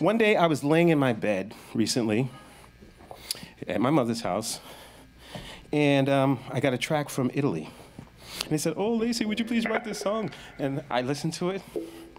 One day I was laying in my bed recently at my mother's house, and I got a track from Italy. And they said, "Oh, Lacey, would you please write this song?" And I listened to it.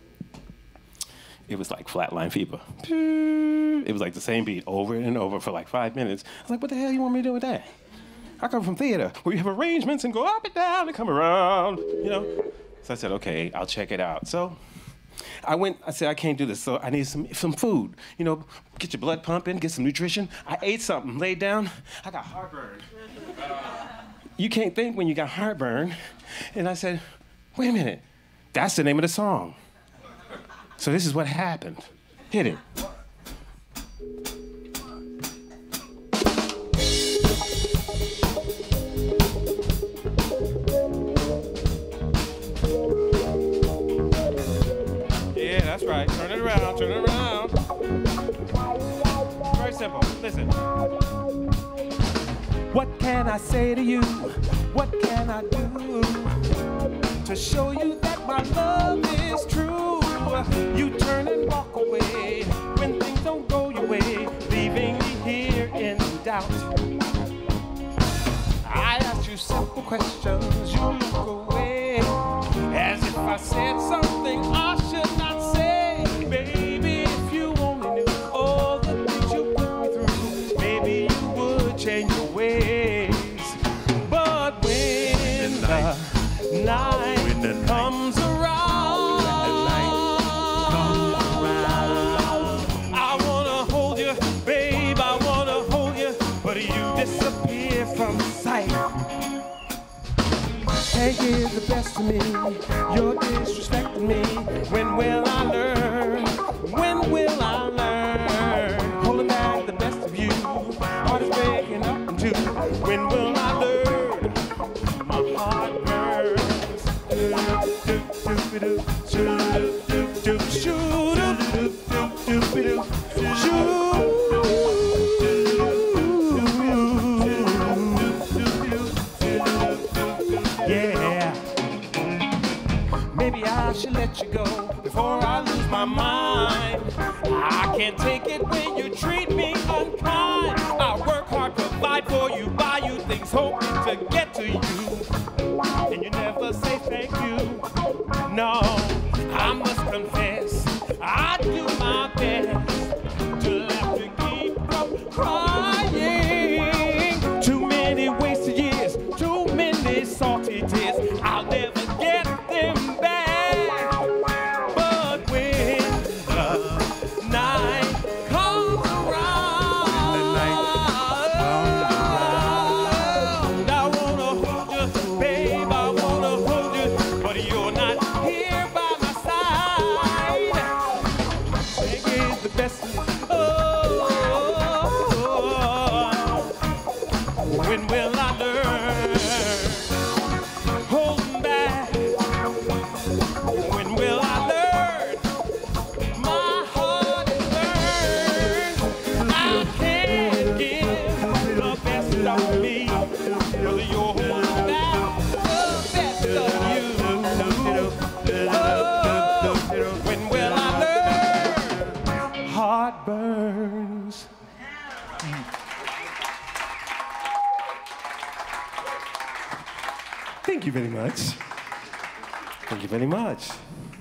It was like Flatline Fever. It was like the same beat over and over for like 5 minutes. I was like, what the hell you want me to do with that? I come from theater where you have arrangements and go up and down and come around, you know? So I said, okay, I'll check it out. So I said, I can't do this, so I need some food. You know, get your blood pumping, get some nutrition. I ate something, laid down, I got heartburn. You can't think when you got heartburn. And I said, wait a minute, that's the name of the song. So this is what happened. Hit it. Yeah, that's right. Turn it around, turn it around. Very simple. Listen. What can I say to you? What can I do to show you that my love is true? You turn and walk away when things don't go your way, leaving me here in doubt. I ask you simple questions, you look away, as if I said something I should not say. Baby, if you only knew all the things you put me through, maybe you would change your ways. But when the night comes around, disappear from sight. Hey, you're the best of me, you're disrespecting me. When will I learn? When will I learn? Holding back the best of you, heart is breaking up in two. When will I learn? My heart burns. Maybe I should let you go before I lose my mind. I can't take it when you treat me unkind. I work hard, provide for you, buy you things, hoping to get to you, and you never say thank you. No, I must confess, I do my best to have to keep from crying. Too many wasted years, too many salty tears. I'll never get them back. When will I learn? Holding back. When will I learn? My heart is burned. I can't give the best of me, 'cause you're holding back the best of you. Oh, when will I learn? Heart burns. Thank you very much. Thank you very much.